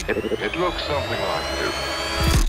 It looks something like this.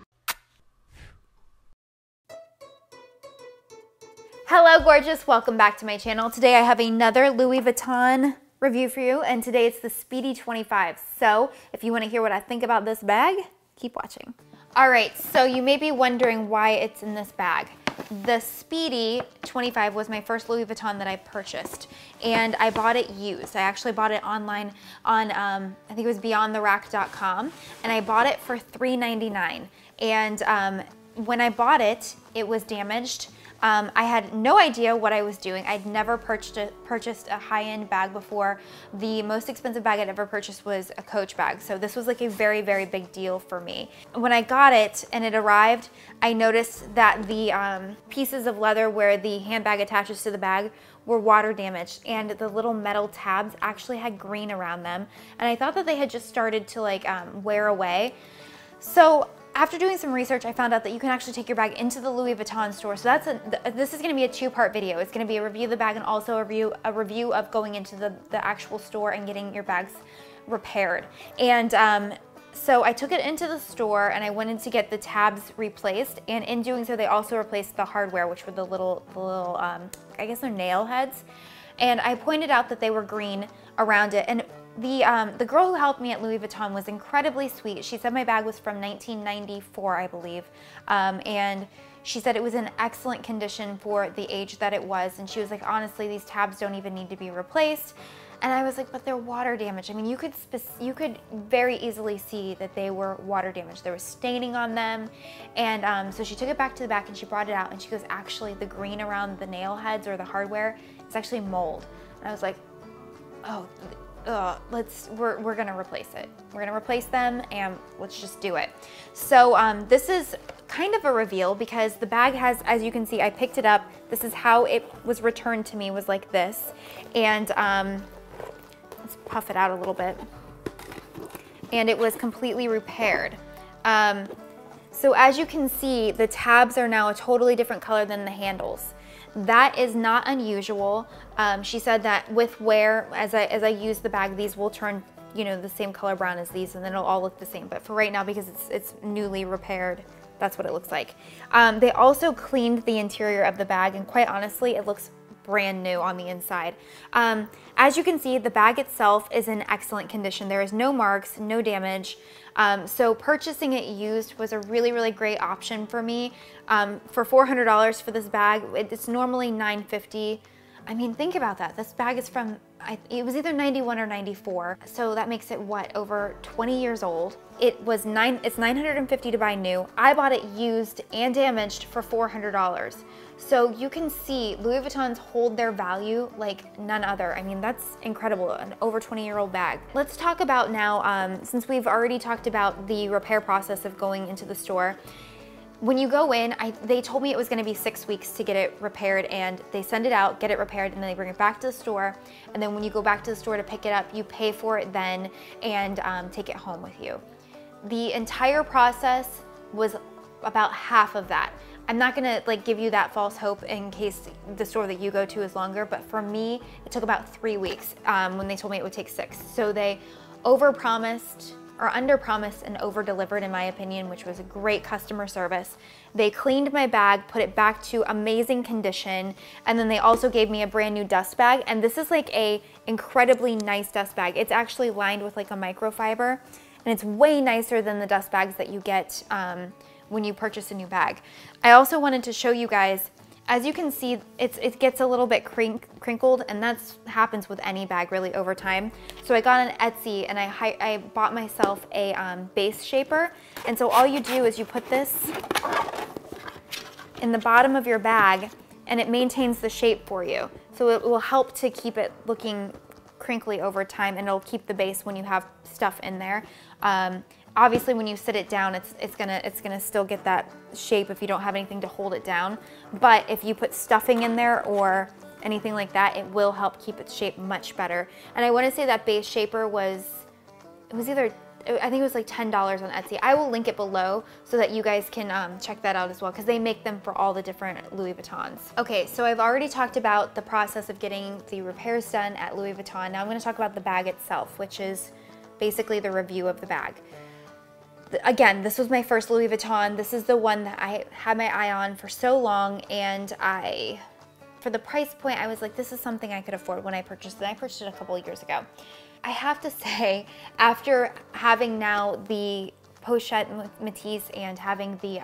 Hello gorgeous, welcome back to my channel. Today I have another Louis Vuitton review for you, and today it's the Speedy 25. So if you want to hear what I think about this bag, keep watching. All right, so you may be wondering why it's in this bag. The Speedy 25 was my first Louis Vuitton that I purchased, and I bought it used. I actually bought it online on, I think it was beyondtherack.com, and I bought it for $3.99. And when I bought it, it was damaged. I had no idea what I was doing. I'd never purchased a high-end bag before. The most expensive bag I'd ever purchased was a Coach bag. So this was like a very, very big deal for me. When I got it and it arrived, I noticed that the pieces of leather where the handbag attaches to the bag were water damaged, and the little metal tabs actually had green around them. And I thought that they had just started to like wear away. So after doing some research, I found out that you can actually take your bag into the Louis Vuitton store. So this is gonna be a two-part video. It's gonna be a review of the bag and also a review of going into the actual store and getting your bags repaired. And so I took it into the store and I went in to get the tabs replaced. And in doing so, they also replaced the hardware, which were the little I guess they're nail heads. And I pointed out that they were green around it. And the girl who helped me at Louis Vuitton was incredibly sweet. She said my bag was from 1994, I believe, and she said it was in excellent condition for the age that it was, and she was like, honestly, these tabs don't even need to be replaced. And I was like, but they're water damaged. I mean, you could very easily see that they were water damaged. There was staining on them. And so she took it back to the back and she brought it out and she goes, actually, the green around the nail heads or the hardware, it's actually mold. And I was like, oh, we're gonna replace it. We're gonna replace them and let's just do it. So this is kind of a reveal because the bag has, as you can see, I picked it up. This is how it was returned to me, was like this. And let's puff it out a little bit. And it was completely repaired. So as you can see, the tabs are now a totally different color than the handles. That is not unusual. She said that with wear, as I use the bag, these will turn, you know, the same color brown as these, and then it'll all look the same. But for right now, because it's newly repaired, that's what it looks like. They also cleaned the interior of the bag, and quite honestly, it looks brand new on the inside. As you can see, the bag itself is in excellent condition. There is no marks, no damage. So purchasing it used was a really, really great option for me. For $400 for this bag, it's normally $950. I mean, think about that. This bag is from, it was either 91 or 94. So that makes it, what, over 20 years old. It's $950 to buy new. I bought it used and damaged for $400. So you can see Louis Vuittons hold their value like none other. I mean, that's incredible, an over 20-year-old bag. Let's talk about now, since we've already talked about the repair process of going into the store. When you go in, they told me it was gonna be 6 weeks to get it repaired, and they send it out, get it repaired, and then they bring it back to the store. And then when you go back to the store to pick it up, you pay for it then and take it home with you. The entire process was about half of that. I'm not gonna like give you that false hope in case the store that you go to is longer, but for me, it took about 3 weeks when they told me it would take 6. So they overpromised or underpromised and over-delivered, in my opinion, which was a great customer service. They cleaned my bag, put it back to amazing condition, and then they also gave me a brand new dust bag. And this is like a incredibly nice dust bag. It's actually lined with like a microfiber, and it's way nicer than the dust bags that you get when you purchase a new bag. I also wanted to show you guys, as you can see, it gets a little bit crinkled, and that happens with any bag really over time. So I got on Etsy and I bought myself a base shaper. And so all you do is you put this in the bottom of your bag and it maintains the shape for you. So it will help to keep it looking crinkly over time, and it'll keep the base when you have stuff in there. Obviously, when you sit it down, it's gonna still get that shape if you don't have anything to hold it down. But if you put stuffing in there or anything like that, it will help keep its shape much better. And I want to say that base shaper was either, I think it was like $10 on Etsy. I will link it below so that you guys can check that out as well, because they make them for all the different Louis Vuittons. Okay, so I've already talked about the process of getting the repairs done at Louis Vuitton. Now I'm going to talk about the bag itself, which is basically the review of the bag. Again, this was my first Louis Vuitton. This is the one that I had my eye on for so long, and for the price point, I was like, this is something I could afford when I purchased it. And I purchased it a couple of years ago. I have to say, after having now the Pochette Métis and having the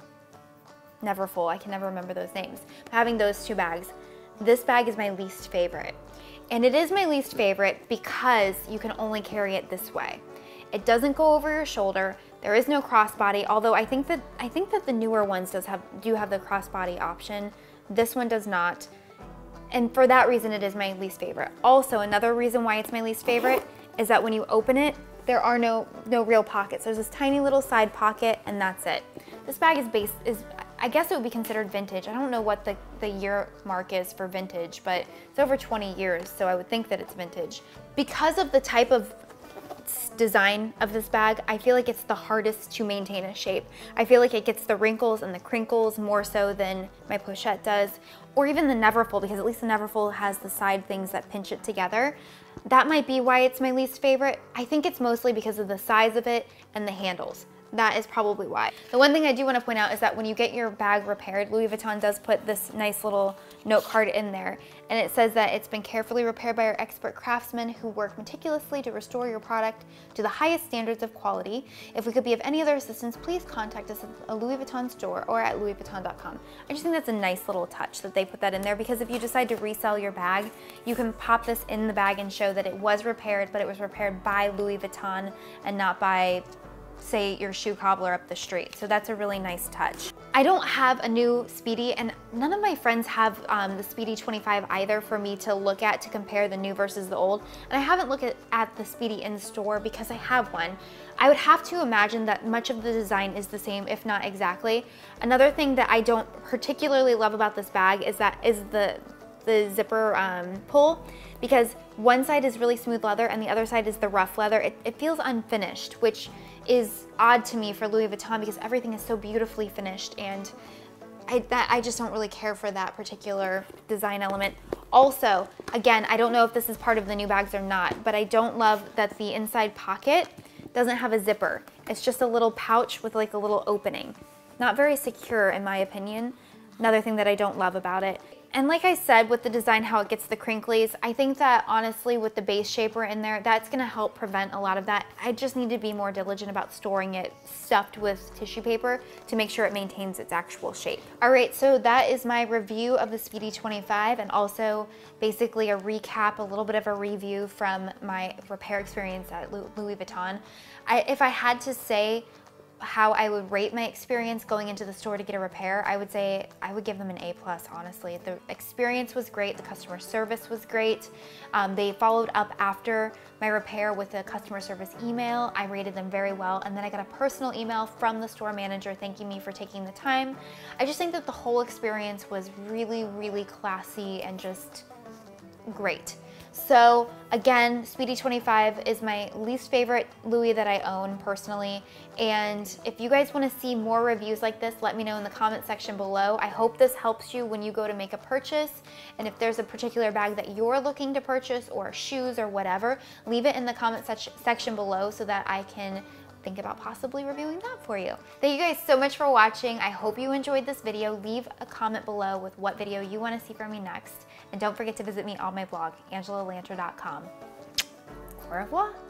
Neverfull, I can never remember those names, having those two bags, this bag is my least favorite. And it is my least favorite because you can only carry it this way. It doesn't go over your shoulder. There is no crossbody, although I think that the newer ones do have the crossbody option. This one does not. And for that reason, it is my least favorite. Also, another reason why it's my least favorite is that when you open it, there are no real pockets. There's this tiny little side pocket, and that's it. This bag is I guess it would be considered vintage. I don't know what the year mark is for vintage, but it's over 20 years, so I would think that it's vintage. Because of the type of design of this bag, I feel like it's the hardest to maintain a shape. I feel like it gets the wrinkles and the crinkles more so than my Pochette does, or even the Neverfull, because at least the Neverfull has the side things that pinch it together. That might be why it's my least favorite. I think it's mostly because of the size of it and the handles. That is probably why. The one thing I do want to point out is that when you get your bag repaired, Louis Vuitton does put this nice little note card in there, and it says that it's been carefully repaired by our expert craftsmen who work meticulously to restore your product to the highest standards of quality. If we could be of any other assistance, please contact us at a Louis Vuitton store or at louisvuitton.com. I just think that's a nice little touch that they put that in there, because if you decide to resell your bag, you can pop this in the bag and show that it was repaired, but it was repaired by Louis Vuitton and not by, say, your shoe cobbler up the street. So that's a really nice touch. I don't have a new Speedy, and none of my friends have the Speedy 25 either for me to look at to compare the new versus the old. And I haven't looked at the Speedy in store because I have one. I would have to imagine that much of the design is the same, if not exactly. Another thing that I don't particularly love about this bag is the zipper pull, because one side is really smooth leather and the other side is the rough leather. It feels unfinished, which is odd to me for Louis Vuitton because everything is so beautifully finished, and I just don't really care for that particular design element. Also, again, I don't know if this is part of the new bags or not, but I don't love that the inside pocket doesn't have a zipper. It's just a little pouch with like a little opening. Not very secure in my opinion. Another thing that I don't love about it. And like I said, with the design, how it gets the crinklies, I think that honestly with the base shaper in there, that's gonna help prevent a lot of that. I just need to be more diligent about storing it stuffed with tissue paper to make sure it maintains its actual shape. All right, so that is my review of the Speedy 25, and also basically a recap, a little bit of a review from my repair experience at Louis Vuitton. If I had to say how I would rate my experience going into the store to get a repair, I would say I would give them an A+, honestly. The experience was great, the customer service was great. They followed up after my repair with a customer service email. I rated them very well, and then I got a personal email from the store manager thanking me for taking the time. I just think that the whole experience was really, really classy and just great. So again, Speedy 25 is my least favorite Louis that I own personally. And if you guys want to see more reviews like this, let me know in the comment section below. I hope this helps you when you go to make a purchase. And if there's a particular bag that you're looking to purchase, or shoes or whatever, leave it in the comment section below so that I can think about possibly reviewing that for you. Thank you guys so much for watching. I hope you enjoyed this video. Leave a comment below with what video you want to see from me next. And don't forget to visit me on my blog, angelalanter.com. Au revoir.